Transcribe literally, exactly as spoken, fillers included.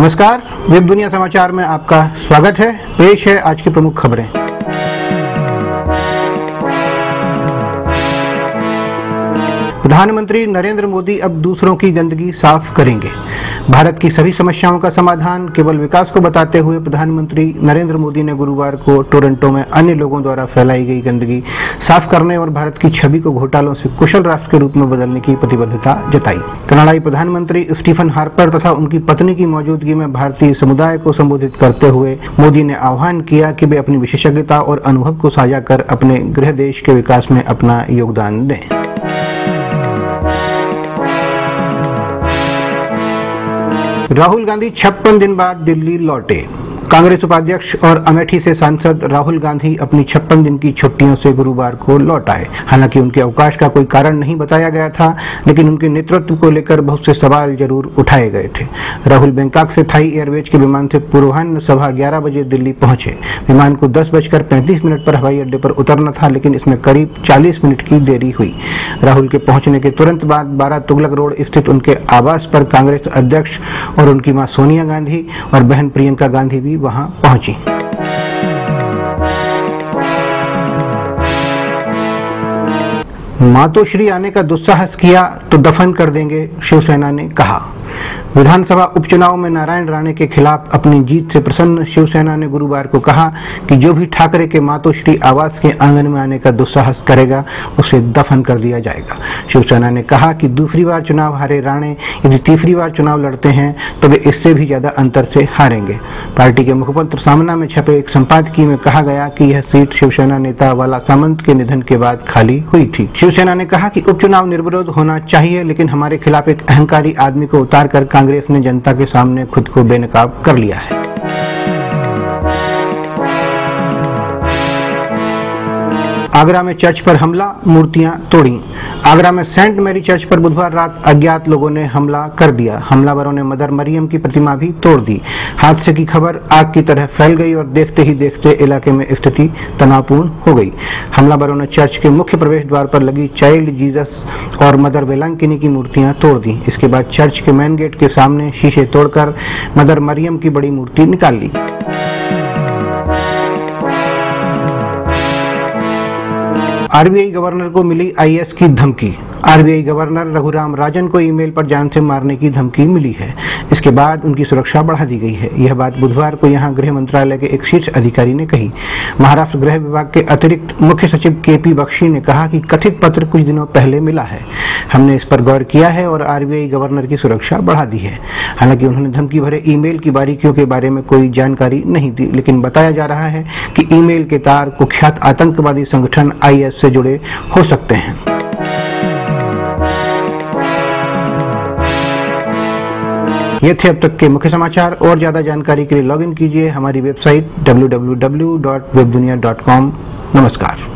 नमस्कार, वेब दुनिया समाचार में आपका स्वागत है। पेश है आज की प्रमुख खबरें। प्रधानमंत्री नरेंद्र मोदी अब दूसरों की गंदगी साफ करेंगे। भारत की सभी समस्याओं का समाधान केवल विकास को बताते हुए प्रधानमंत्री नरेंद्र मोदी ने गुरुवार को टोरंटो में अन्य लोगों द्वारा फैलाई गई गंदगी साफ करने और भारत की छवि को घोटालों से कुशल राष्ट्र के रूप में बदलने की प्रतिबद्धता जताई। कनाडाई प्रधानमंत्री स्टीफन हार्पर तथा उनकी पत्नी की मौजूदगी में भारतीय समुदाय को संबोधित करते हुए मोदी ने आह्वान किया कि वे अपनी विशेषज्ञता और अनुभव को साझा कर अपने गृह देश के विकास में अपना योगदान दें। राहुल गांधी छप्पन दिन बाद दिल्ली लौटे। कांग्रेस उपाध्यक्ष और अमेठी से सांसद राहुल गांधी अपनी छप्पन दिन की छुट्टियों से गुरुवार को लौट आए। हालांकि उनके अवकाश का कोई कारण नहीं बताया गया था, लेकिन उनके नेतृत्व को लेकर बहुत से सवाल जरूर उठाए गए थे। राहुल बैंकॉक से थाई एयरवेज के विमान से पूर्वाह्न सवा ग्यारह बजे दिल्ली पहुंचे। विमान को दस बजकर पैंतीस मिनट पर हवाई अड्डे पर उतरना था, लेकिन इसमें करीब चालीस मिनट की देरी हुई। राहुल के पहुंचने के तुरंत बाद बारह तुगलक रोड स्थित उनके आवास पर कांग्रेस अध्यक्ष और उनकी मां सोनिया गांधी और बहन प्रियंका गांधी भी वहां पहुंची। मातोश्री आने का दुस्साहस किया तो दफन कर देंगे, शिवसेना ने कहा। विधानसभा उपचुनाव में नारायण राणे के खिलाफ अपनी जीत से प्रसन्न शिवसेना ने गुरुवार को कहा कि जो भी ठाकरे के मातोश्री आवास के आंगन में आने का दुस्साहस करेगा उसे दफन कर दिया जाएगा। शिवसेना ने कहा कि दूसरी बार चुनाव हारे राणे यदि तीसरी बार चुनाव लड़ते हैं तो वे इससे भी ज्यादा अंतर से हारेंगे। पार्टी के मुखपत्र सामना में छपे एक संपादकीय में कहा गया कि यह सीट शिवसेना नेता वाला सामंत के निधन के बाद खाली हुई थी। शिवसेना ने कहा कि उपचुनाव निर्विरोध होना चाहिए, लेकिन हमारे खिलाफ एक अहंकारी आदमी को उतार कर कांग्रेस ने जनता के सामने खुद को बेनकाब कर लिया है। आगरा में चर्च पर हमला, मूर्तियां तोड़ी। आगरा में सेंट मैरी चर्च पर बुधवार रात अज्ञात लोगों ने हमला कर दिया। हमलावरों ने मदर मरियम की प्रतिमा भी तोड़ दी। हादसे की खबर आग की तरह फैल गई और देखते ही देखते इलाके में स्थिति तनावपूर्ण हो गई। हमलावरों ने चर्च के मुख्य प्रवेश द्वार पर लगी चाइल्ड जीसस और मदर वेलांकिनी की मूर्तियां तोड़ दी। इसके बाद चर्च के मेन गेट के सामने शीशे तोड़कर मदर मरियम की बड़ी मूर्ति निकाल ली। आरबीआई गवर्नर को मिली आईएएस की धमकी। आरबीआई गवर्नर रघुराम राजन को ईमेल पर जान से मारने की धमकी मिली है। इसके बाद उनकी सुरक्षा बढ़ा दी गई है। यह बात बुधवार को यहां गृह मंत्रालय के एक शीर्ष अधिकारी ने कही। महाराष्ट्र गृह विभाग के अतिरिक्त मुख्य सचिव के पी बख्शी ने कहा कि कथित पत्र कुछ दिनों पहले मिला है। हमने इस पर गौर किया है और आरबीआई गवर्नर की सुरक्षा बढ़ा दी है। हालांकि उन्होंने धमकी भरे ईमेल की बारीकियों के बारे में कोई जानकारी नहीं दी, लेकिन बताया जा रहा है कि ईमेल के तार कुख्यात आतंकवादी संगठन आईएस से जुड़े हो सकते हैं। ये थे अब तक के मुख्य समाचार। और ज्यादा जानकारी के लिए लॉगिन कीजिए हमारी website W W W dot web Dunia dot com. नमस्कार।